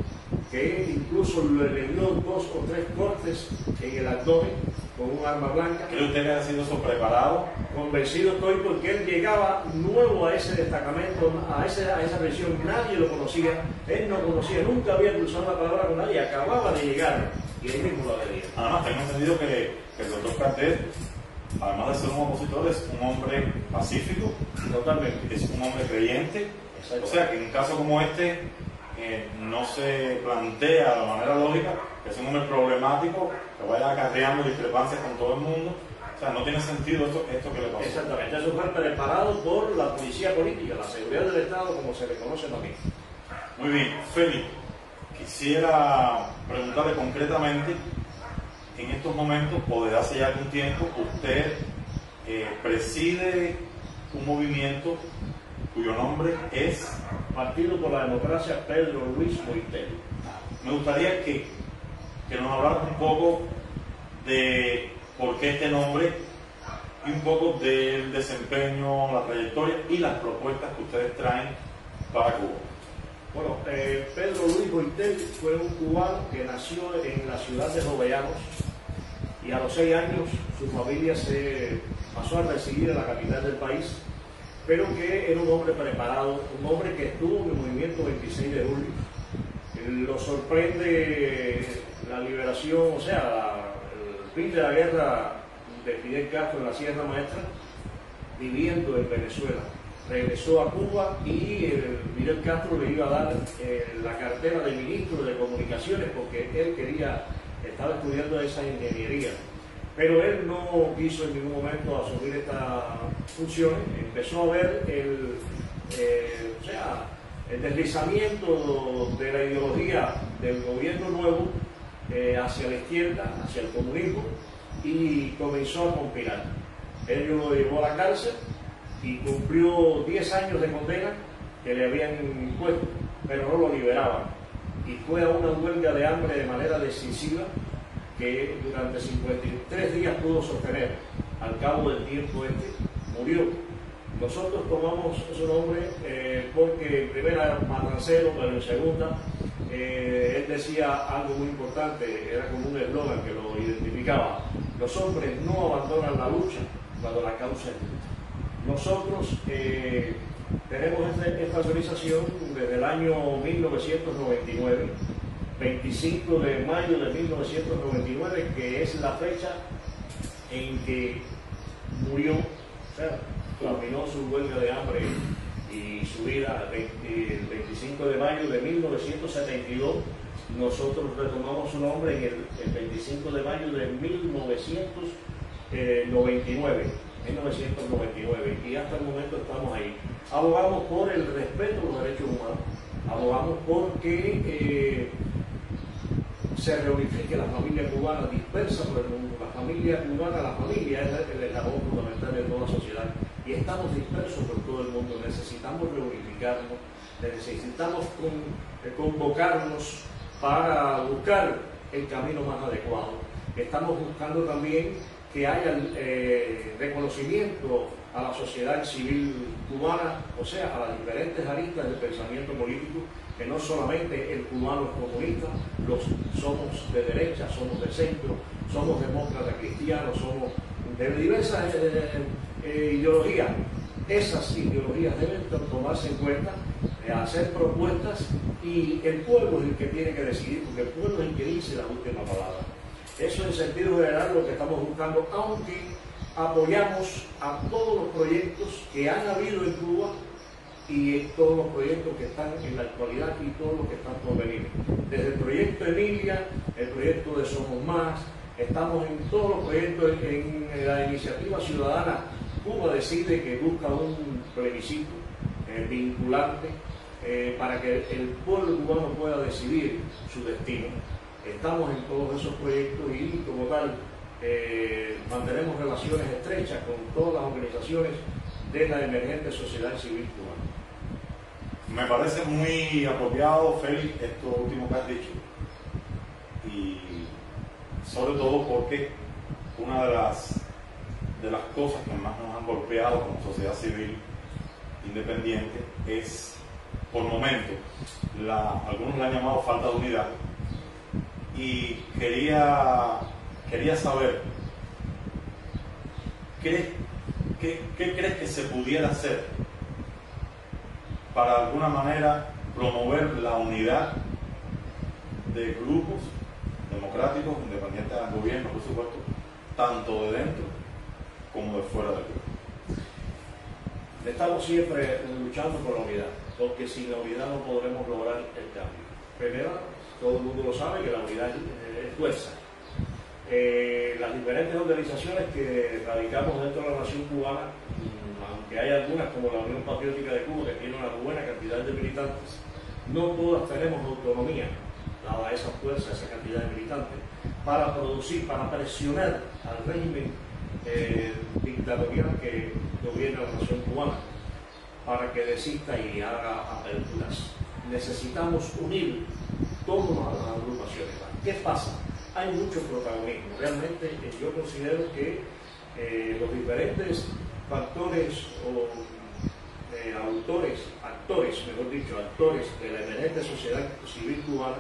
que incluso le dio dos o tres cortes en el abdomen con un arma blanca. ¿Cree usted que ha sido eso preparado? Convencido estoy porque él llegaba nuevo a ese destacamento, a, ese, a esa prisión, nadie lo conocía, él no conocía, nunca había cruzado la palabra con nadie, acababa de llegar y ahí mismo lo veía. Además, tengo entendido que, que el doctor Cardet, además de ser un opositor, es un hombre pacífico, Totalmente. es un hombre creyente, o sea que en un caso como este eh, no se plantea de manera lógica que es un hombre problemático, que vaya acarreando discrepancias con todo el mundo. O sea, no tiene sentido esto, esto que le pasó. Exactamente, eso fue preparado por la policía política, la seguridad del Estado, como se le conoce también. Muy bien, Félix, quisiera preguntarle concretamente, en estos momentos, o desde hace ya algún tiempo, usted eh, preside un movimiento cuyo nombre es Partido por la Democracia Pedro Luis Boitel. Me gustaría que, que nos hablaras un poco de por qué este nombre y un poco del desempeño, la trayectoria y las propuestas que ustedes traen para Cuba. Bueno, eh, Pedro Luis Boitel fue un cubano que nació en la ciudad de Jovellanos y a los seis años su familia se pasó a residir en la capital del país, pero que era un hombre preparado, un hombre que estuvo en el movimiento veintiséis de julio. Lo sorprende la liberación, o sea, el fin de la guerra de Fidel Castro en la Sierra Maestra, viviendo en Venezuela. Regresó a Cuba y eh, Fidel Castro le iba a dar eh, la cartera de ministro de Comunicaciones porque él quería, estaba estudiando esa ingeniería. Pero él no quiso en ningún momento asumir esta función, empezó a ver el, eh, o sea, el deslizamiento de la ideología del gobierno nuevo eh, hacia la izquierda, hacia el comunismo, y comenzó a conspirar. Él lo llevó a la cárcel y cumplió diez años de condena que le habían impuesto, pero no lo liberaban. Y fue a una huelga de hambre de manera decisiva que durante cincuenta y tres días pudo sostener. Al cabo del tiempo este, murió. Nosotros tomamos su nombre eh, porque en primera era matrancero, pero en segunda eh, él decía algo muy importante, era como un eslogan que lo identificaba: los hombres no abandonan la lucha cuando la causa es justa. Nosotros eh, tenemos este, esta organización desde el año mil novecientos noventa y nueve, veinticinco de mayo de mil novecientos noventa y nueve, que es la fecha en que murió, o sea, terminó su huelga de hambre y su vida. El veinticinco de mayo de mil novecientos setenta y dos, nosotros retomamos su nombre en el, el veinticinco de mayo de mil novecientos noventa y nueve, mil novecientos noventa y nueve, y hasta el momento estamos ahí. Abogamos por el respeto a los derechos humanos, abogamos por que eh, se reunifique la familia cubana dispersa por el mundo. La familia cubana, la familia es el eslabón fundamental de toda la sociedad y estamos dispersos por todo el mundo. Necesitamos reunificarnos, necesitamos con, eh, convocarnos para buscar el camino más adecuado. Estamos buscando también que haya eh, reconocimiento a la sociedad civil cubana, o sea, a las diferentes aristas del pensamiento político, que no solamente el cubano es comunista, los somos de derecha, somos de centro, somos demócratas cristianos, somos de diversas eh, eh, ideologías. Esas ideologías deben tomarse en cuenta, eh, hacer propuestas, y el pueblo es el que tiene que decidir, porque el pueblo es el que dice la última palabra. Eso en sentido general lo que estamos buscando, aunque apoyamos a todos los proyectos que han habido en Cuba y todos los proyectos que están en la actualidad y todos los que están por venir. Desde el proyecto Emilia, el proyecto de Somos Más, estamos en todos los proyectos, en, en la iniciativa ciudadana Cuba Decide, que busca un plebiscito eh, vinculante eh, para que el pueblo cubano pueda decidir su destino. Estamos en todos esos proyectos y como tal eh, mantenemos relaciones estrechas con todas las organizaciones de la emergente sociedad civil cubana. Me parece muy apropiado, Félix, esto último que has dicho, y sobre todo porque una de las, de las cosas que más nos han golpeado como sociedad civil independiente es, por momentos, la, algunos la han llamado falta de unidad, y quería, quería saber, ¿qué, qué, ¿qué crees que se pudiera hacer para de alguna manera promover la unidad de grupos democráticos, independientes del gobierno, por supuesto, tanto de dentro como de fuera del grupo? Estamos siempre luchando por la unidad, porque sin la unidad no podremos lograr el cambio. Primero, todo el mundo lo sabe que la unidad es fuerza. Eh, las diferentes organizaciones que radicamos dentro de la nación cubana, aunque hay algunas como la Unión Patriótica de Cuba, que tiene una buena cantidad de militantes, no todas tenemos autonomía, dada esa fuerza, esa cantidad de militantes, para producir, para presionar al régimen eh, dictatorial que gobierna la nación cubana, para que desista y haga aperturas. Necesitamos unir todas las agrupaciones. ¿Qué pasa? Hay mucho protagonismo. Realmente eh, yo considero que eh, los diferentes factores o eh, autores, actores, mejor dicho, actores de la emergente sociedad civil cubana,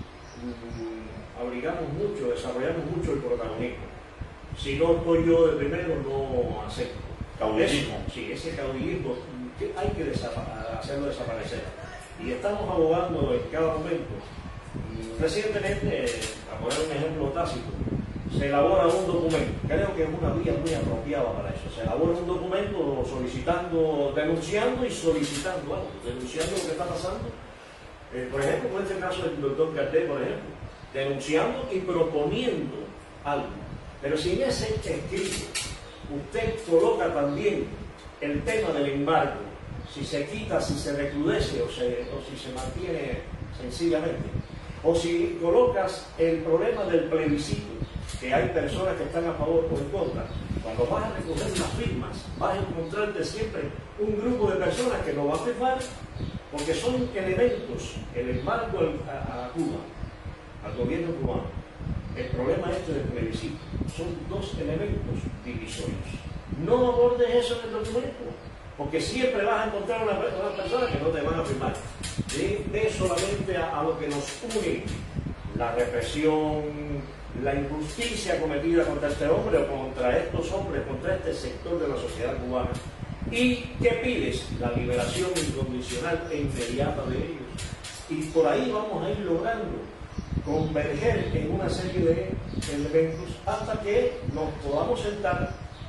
mmm, abrigamos mucho, desarrollamos mucho el protagonismo. Si no estoy yo de primero, no acepto. Caudillismo. Sí, ese caudillismo que hay que hacerlo desaparecer. Y estamos abogando en cada momento. Recientemente, a poner un ejemplo tácito, se elabora un documento. Creo que es una vía muy apropiada para eso. Se elabora un documento solicitando, denunciando y solicitando algo, denunciando lo que está pasando. Eh, por ejemplo, en este caso del doctor Gardel, por ejemplo, denunciando y proponiendo algo. Pero si en ese escrito usted coloca también el tema del embargo, si se quita, si se recrudece o, se, o si se mantiene sencillamente, o si colocas el problema del plebiscito, que hay personas que están a favor o en contra, cuando vas a recoger las firmas, vas a encontrarte siempre un grupo de personas que lo va a firmar, porque son elementos, el embargo a, a Cuba, al gobierno cubano, el problema este del plebiscito, son dos elementos divisorios. No abordes eso en el documento, porque siempre vas a encontrar una, una persona que no te van a firmar. Ve, ve solamente a, a lo que nos une, la represión, la injusticia cometida contra este hombre o contra estos hombres, contra este sector de la sociedad cubana. ¿Y qué pides? La liberación incondicional e inmediata de ellos. Y por ahí vamos a ir logrando converger en una serie de elementos hasta que nos podamos sentar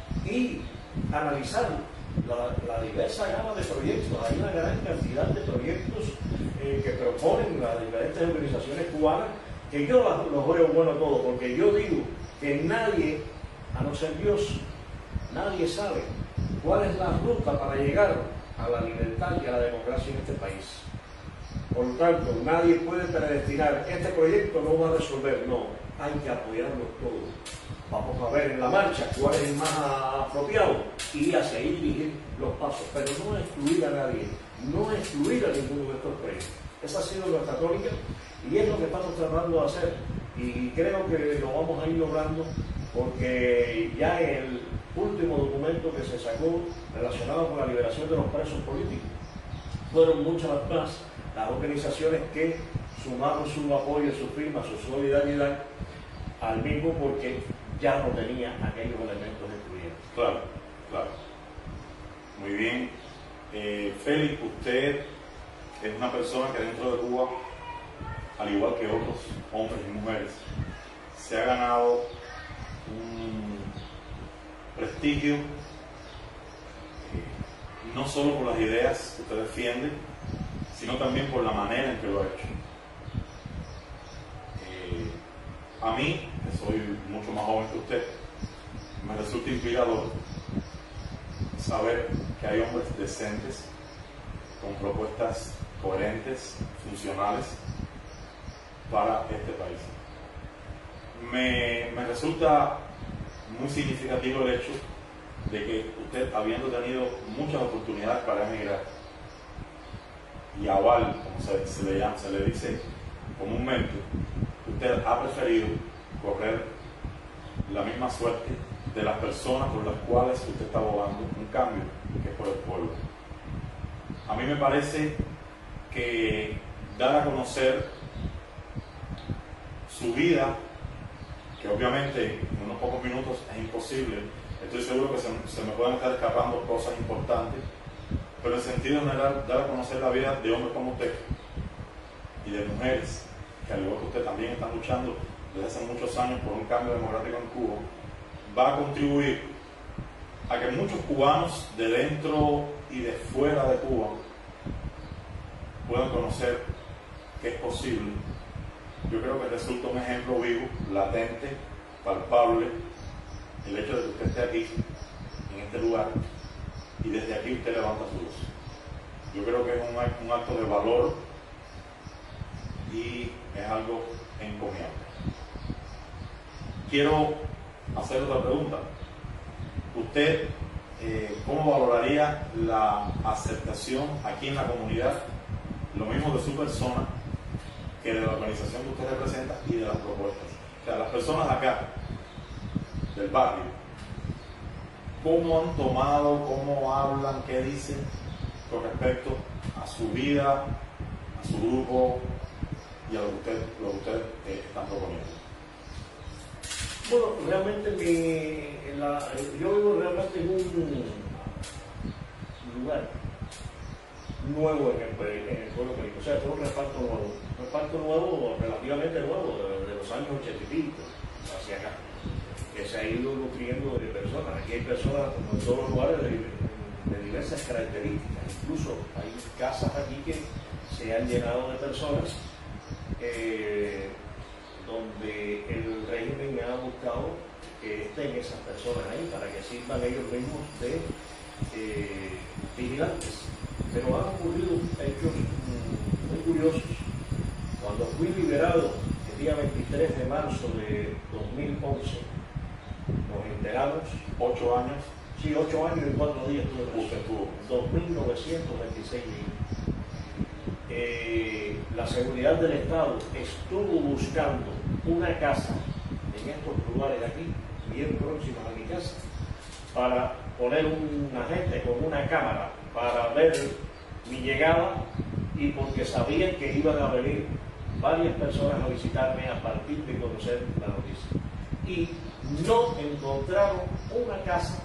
y analizar la, la diversa gama de proyectos. Hay una gran cantidad de proyectos eh, que proponen las diferentes organizaciones cubanas, que yo los, los veo bueno todos, porque yo digo que nadie, a no ser Dios, nadie sabe cuál es la ruta para llegar a la libertad y a la democracia en este país. Por lo tanto, nadie puede predestinar, este proyecto no va a resolver, no, hay que apoyarlos todos. Vamos a ver en la marcha cuál es el más apropiado y hacia ahí dirigir los pasos, pero no excluir a nadie, no excluir a ninguno de estos proyectos. Esa ha sido nuestra tónica y es lo que estamos tratando de hacer, y creo que lo vamos a ir logrando, porque ya en el último documento que se sacó relacionado con la liberación de los presos políticos, fueron muchas más las organizaciones que sumaron su apoyo, su firma, su solidaridad al mismo, porque ya no tenía aquellos elementos excluyentes. Claro, claro. Muy bien. Eh, Félix, usted es una persona que dentro de Cuba, al igual que otros hombres y mujeres, se ha ganado un prestigio, eh, no solo por las ideas que usted defiende, sino también por la manera en que lo ha hecho. Eh, a mí, que soy mucho más joven que usted, me resulta inspirador saber que hay hombres decentes, con propuestas coherentes, funcionales para este país. Me, me resulta muy significativo el hecho de que usted, habiendo tenido muchas oportunidades para emigrar, y aval, como se, se, le llama, se le dice comúnmente, usted ha preferido correr la misma suerte de las personas por las cuales usted está abogando un cambio, que es por el pueblo. A mí me parece que dar a conocer su vida, que obviamente en unos pocos minutos es imposible. Estoy seguro que se, se me pueden estar escapando cosas importantes, pero en sentido general, dar a conocer la vida de hombres como usted y de mujeres que al igual que usted también están luchando desde hace muchos años por un cambio democrático en Cuba, va a contribuir a que muchos cubanos de dentro y de fuera de Cuba puedan conocer que es posible. Yo creo que resulta un ejemplo vivo, latente, palpable, el hecho de que usted esté aquí, en este lugar, y desde aquí usted levanta su voz. Yo creo que es un, un acto de valor y es algo encomiable. Quiero hacer otra pregunta. ¿Usted eh, cómo valoraría la aceptación aquí en la comunidad, lo mismo de su persona, que de la organización que usted representa y de las propuestas? O sea, las personas acá, del barrio, ¿cómo han tomado, cómo hablan, qué dicen con respecto a su vida, a su grupo y a lo que ustedes lo que usted, eh, están proponiendo? Bueno, realmente mi, en la, yo vivo realmente en un lugar nuevo en el, en el pueblo perico. O sea, es un reparto nuevo, un reparto nuevo, relativamente nuevo, de, de los años ochenta y pico hacia acá, que se ha ido nutriendo de personas. Aquí hay personas, como en todos los lugares, de, de diversas características. Incluso hay casas aquí que se han llenado de personas eh, donde el régimen ha buscado que estén esas personas ahí para que sirvan ellos mismos de eh, vigilantes. Pero han ocurrido hechos muy curiosos. Cuando fui liberado el día veintitrés de marzo de dos mil once, nos enteramos, Ocho años. sí, ocho años y cuatro días tuve Usted tuvo. dos mil novecientos veintiséis días. Eh, la seguridad del Estado estuvo buscando una casa en estos lugares de aquí, bien próximos a mi casa, para poner un agente con una cámara para ver mi llegada, y porque sabían que iban a venir varias personas a visitarme a partir de conocer la noticia. Y no encontraron una casa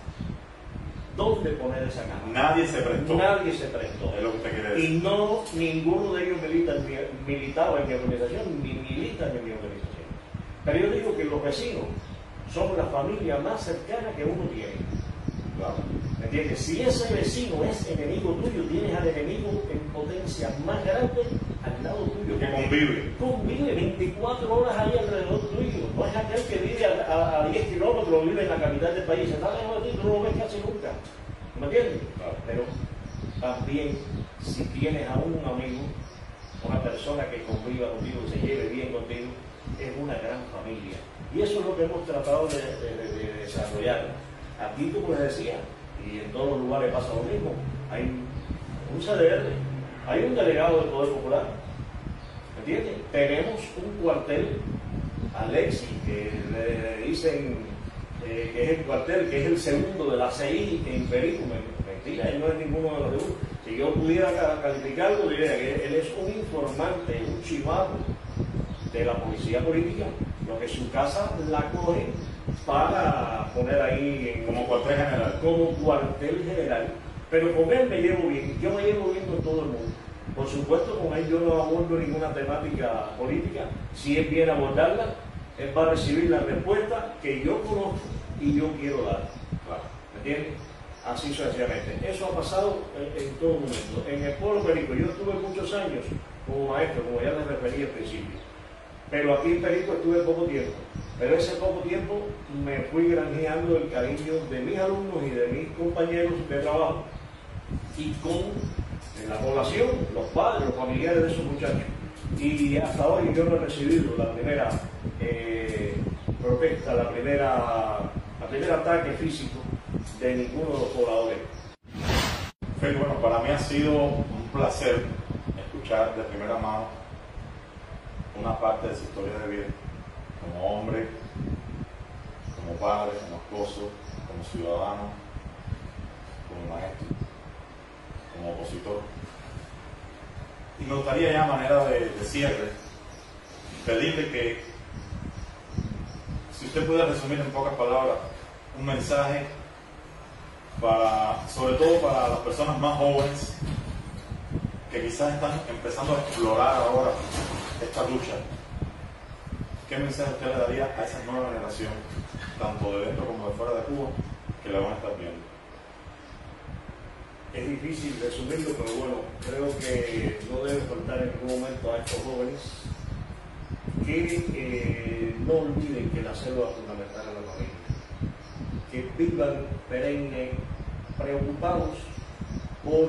donde poner esa cámara. Nadie se prestó. Nadie se prestó. Es lo que usted quiere decir. Y no, ninguno de ellos milita, militaba en mi organización, ni militan en mi organización. Pero yo digo que los vecinos son la familia más cercana que uno tiene. Claro. ¿Me entiendes? Si ese vecino es enemigo tuyo, tienes al enemigo en potencia más grande al lado tuyo. Que convive. Convive veinticuatro horas ahí alrededor tuyo. No es aquel que vive a, a, a diez kilómetros, vive en la capital del país. Está lejos de ti, tú no lo ves casi nunca. ¿Me entiendes? Claro. Pero también, si tienes a un amigo, una persona que conviva contigo, que se lleve bien contigo, es una gran familia. Y eso es lo que hemos tratado de, de, de, de desarrollar. Aquí, como les decía, y en todos los lugares pasa lo mismo, hay un C D R, hay un delegado del Poder Popular, ¿me entiendes? Tenemos un cuartel, Alexis, que le dicen eh, que es el cuartel, que es el segundo de la C I en Perico. Mentira, él no es ninguno de los de uno. Si yo pudiera calificarlo, diría que él es un informante, un chivato de la policía política, lo que su casa la coge para poner ahí en, Como cuartel general. como cuartel general. Pero con él me llevo bien, yo me llevo bien con todo el mundo. Por supuesto, con él yo no abordo ninguna temática política. Si él viene a abordarla, él va a recibir la respuesta que yo conozco y yo quiero dar. Claro. ¿Me entiendes? Así sucesivamente. Eso ha pasado en, en todo momento. En el pueblo Perico, yo estuve muchos años como maestro, como ya les referí al principio. Pero aquí en Perico estuve poco tiempo. Pero ese poco tiempo me fui granjeando el cariño de mis alumnos y de mis compañeros de trabajo, y con la población, los padres, los familiares de esos muchachos. Y hasta hoy yo no he recibido la primera eh, protesta, la primera, la primer ataque físico de ninguno de los pobladores. Fede, bueno, para mí ha sido un placer escuchar de primera mano una parte de su historia de vida, como hombre, como padre, como esposo, como ciudadano, como maestro, como opositor. Y me gustaría ya a manera de, de cierre pedirle que usted puede resumir en pocas palabras un mensaje para, sobre todo para las personas más jóvenes que quizás están empezando a explorar ahora esta lucha, ¿qué mensaje usted le daría a esa nueva generación, tanto de dentro como de fuera de Cuba, que la van a estar viendo? Es difícil resumirlo, pero bueno, creo que no debe faltar en ningún momento a estos jóvenes que eh, no olviden que la célula fundamental es la familia, que vivan perenne preocupados por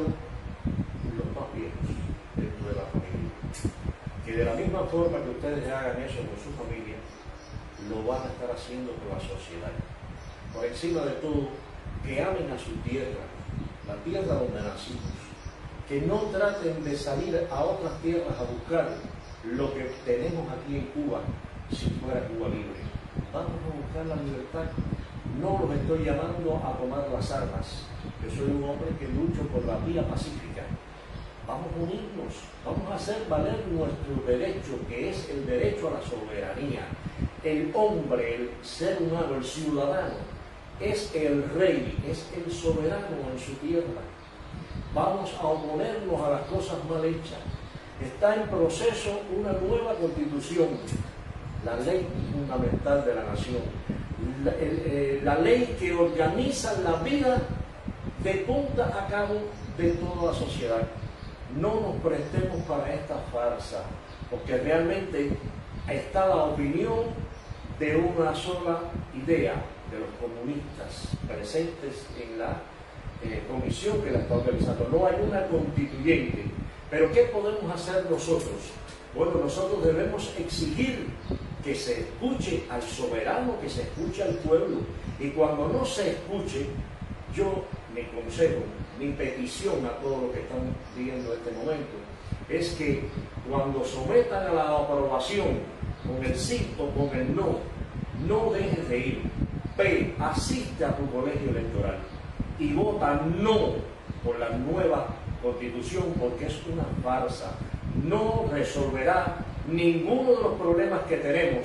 los más viejos dentro de la familia, que de la misma forma que ustedes hagan eso con su familia, lo van a estar haciendo con la sociedad. Por encima de todo, que amen a su tierra, la tierra donde nacimos, que no traten de salir a otras tierras a buscar lo que tenemos aquí en Cuba, si fuera Cuba libre. Vamos a buscar la libertad. No los estoy llamando a tomar las armas. Yo soy un hombre que lucho por la vía pacífica. Vamos a unirnos, vamos a hacer valer nuestro derecho, que es el derecho a la soberanía. El hombre, el ser humano, el ciudadano, es el rey, es el soberano en su tierra. Vamos a oponernos a las cosas mal hechas. Está en proceso una nueva constitución, la ley fundamental de la nación, la, el, eh, la ley que organiza la vida de punta a cabo de toda la sociedad. No nos prestemos para esta farsa, porque realmente está la opinión de una sola idea, de los comunistas presentes en la eh, comisión que la está organizando. No hay una constituyente. Pero ¿qué podemos hacer nosotros? Bueno, nosotros debemos exigir que se escuche al soberano, que se escuche al pueblo. Y cuando no se escuche, yo, mi consejo, mi petición a todos los que están viendo este momento, es que cuando sometan a la aprobación con el sí o con el no, no dejes de ir. P, asiste a tu colegio electoral y vota no por la nueva constitución, porque es una farsa. No resolverá ninguno de los problemas que tenemos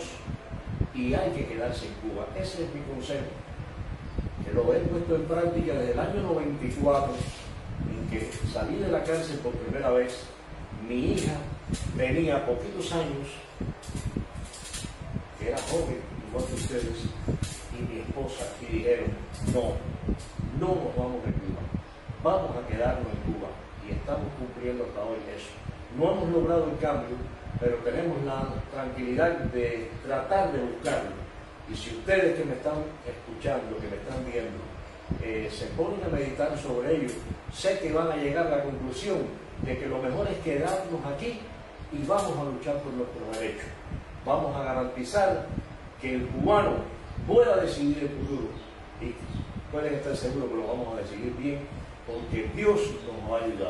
y hay que quedarse en Cuba. Ese es mi consejo, que lo he puesto en práctica desde el año noventa y cuatro, en que salí de la cárcel por primera vez. Mi hija tenía poquitos años, que era joven, igual que ustedes, y mi esposa, y dijeron, no, no nos vamos de Cuba, vamos a quedarnos en Cuba, y estamos cumpliendo hasta hoy eso. No hemos logrado el cambio, pero tenemos la tranquilidad de tratar de buscarlo. Y si ustedes que me están escuchando, que me están viendo, eh, se ponen a meditar sobre ello, sé que van a llegar a la conclusión de que lo mejor es quedarnos aquí y vamos a luchar por nuestros derechos. Vamos a garantizar que el cubano pueda decidir el futuro, y pueden estar seguros que lo vamos a decidir bien, porque Dios nos va a ayudar.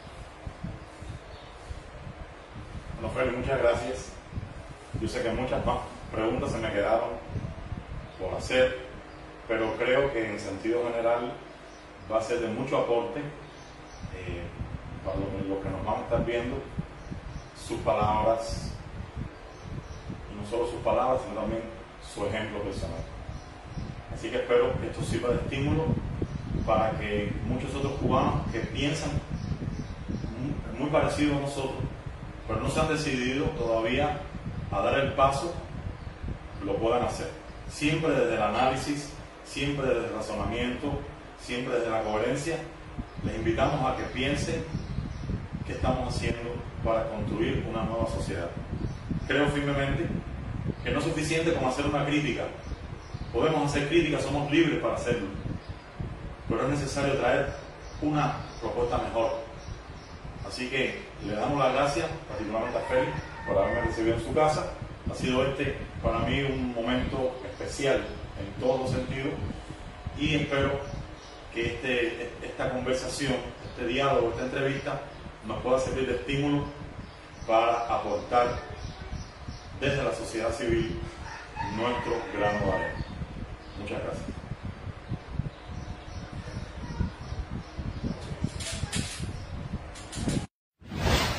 Bueno, Félix, muchas gracias. Yo sé que muchas más preguntas se me quedaron por hacer, pero creo que en sentido general va a ser de mucho aporte eh, para los, los que nos van a estar viendo, sus palabras, y no solo sus palabras, sino también su ejemplo personal. Así que espero que esto sirva de estímulo para que muchos otros cubanos que piensan muy, muy parecido a nosotros, pero no se han decidido todavía a dar el paso, lo puedan hacer. Siempre desde el análisis, siempre desde el razonamiento, siempre desde la coherencia. Les invitamos a que piensen qué estamos haciendo para construir una nueva sociedad. Creo firmemente que no es suficiente con hacer una crítica. Podemos hacer críticas, somos libres para hacerlo, pero es necesario traer una propuesta mejor. Así que le damos las gracias particularmente a Félix por haberme recibido en su casa. Ha sido este para mí un momento especial en todos los sentidos, y espero que este, esta conversación, este diálogo, esta entrevista nos pueda servir de estímulo para aportar desde la sociedad civil nuestro grano de arena. Muchas gracias.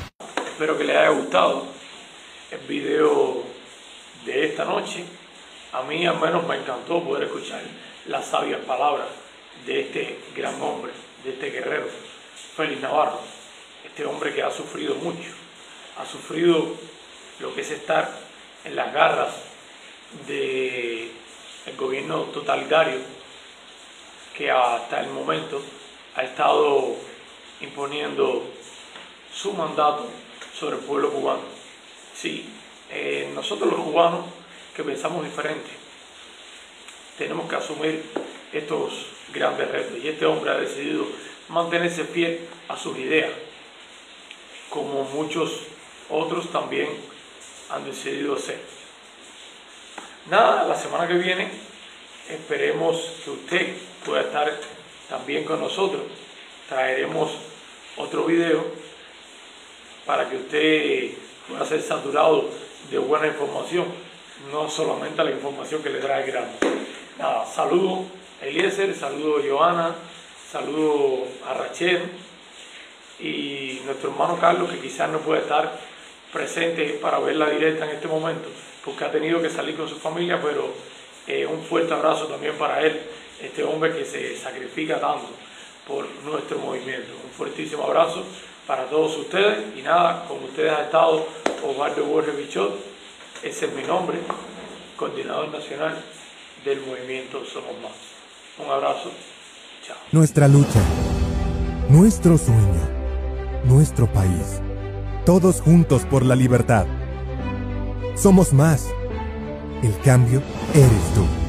Espero que les haya gustado el video de esta noche. A mí al menos me encantó poder escuchar las sabias palabras de este gran hombre, de este guerrero, Félix Navarro, este hombre que ha sufrido mucho, ha sufrido lo que es estar en las garras del gobierno totalitario que hasta el momento ha estado imponiendo su mandato sobre el pueblo cubano. Sí, eh, nosotros los cubanos que pensamos diferente tenemos que asumir estos grandes retos, y este hombre ha decidido mantenerse fiel a sus ideas, como muchos otros también han decidido hacer. Nada, la semana que viene esperemos que usted pueda estar también con nosotros. Traeremos otro video para que usted pueda ser saturado de buena información, no solamente la información que le trae Grano. Nada, saludo a Eliezer, saludo a Joana, saludo a Rachel y nuestro hermano Carlos, que quizás no puede estar presente para ver la directa en este momento porque ha tenido que salir con su familia, pero eh, un fuerte abrazo también para él, este hombre que se sacrifica tanto por nuestro movimiento. Un fuertísimo abrazo para todos ustedes y nada, con ustedes ha estado Osvaldo Borges Bichot, ese es mi nombre, coordinador nacional del movimiento Somos Más. Un abrazo, chao. Nuestra lucha, nuestro sueño, nuestro país, todos juntos por la libertad. Somos más. El cambio eres tú.